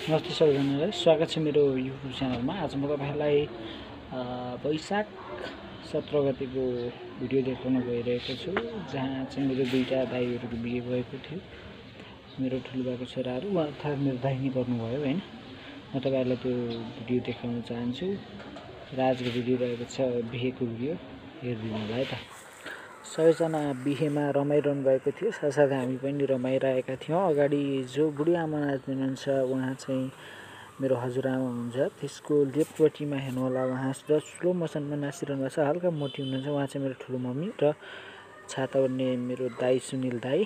नमस्ते सबैजनालाई स्वागत छ मेरो युट्युब च्यानलमा। आज म तपाईहरुलाई वैशाख 17 गतेको भिडियो देखाउन गइरहेको छु, जहाँ चाहिँ मेरो दुईटा दाइहरुको बिहे भएको थियो। मेरो ठुलोबाको छोराहरु अर्थात मेरो दाइ नै गर्नुभयो हैन। म तपाईहरुलाई त्यो भिडियो देखाउन चाहन्छु र आजको भिडियो रहेको छ बिहेको भिडियो। हेर्दिनु होला है त। सबैजना बिहेमा रमाइरहनु भएको थियो, साथसाथै हामी पनि रमाइरहेका थियौं। अगाडि जो बुढी आमा नाच्दै हुनुहुन्छ उहाँ चाहिँ मेरो हजुरआमा हुनुहुन्छ। त्यसको लेफ्टपट्टिमा हेर्नु होला, उहाँ स्लो मोसनमा नाचिरहनु भएको छ, हल्का मोटी हुनुहुन्छ। उहाँ चाहिँ मेरो ठुलो मम्मी र छाता ओड्ने मेरो दाइ सुनिल दाइ।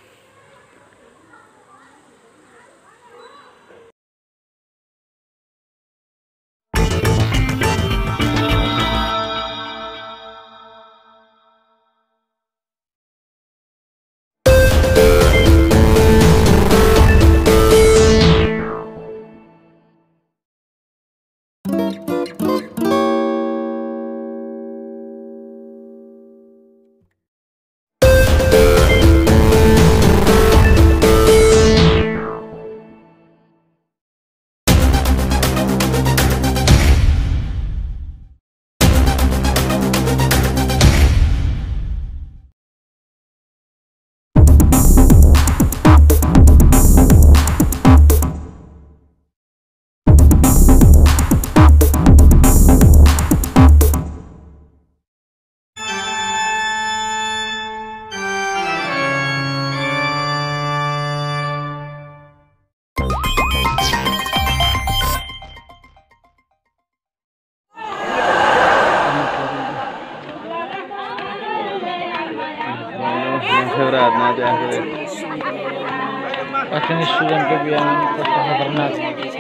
अखिलेश स्टुडेन्टको बिहामा कस्तो खतरनाक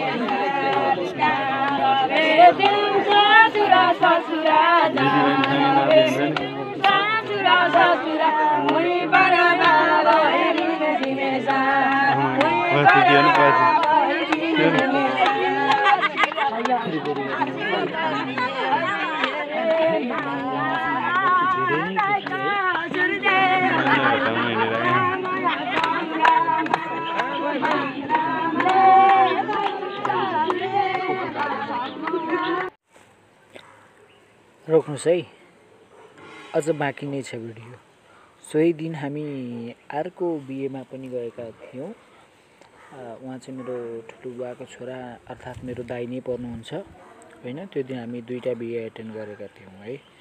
रोक्नुस् है, अझ बाँकी नै छ भिडियो। सोही दिन हामी अर्को बिहेमा पनि गएका थियौं। उहाँ चाहिँ मेरो ठुलो बुवाको छोरा अर्थात् मेरो दाइ नै पर्नुहुन्छ हैन। त्यो दिन हामी दुईटा बिहे एटेन्ड गरेका थियौं है।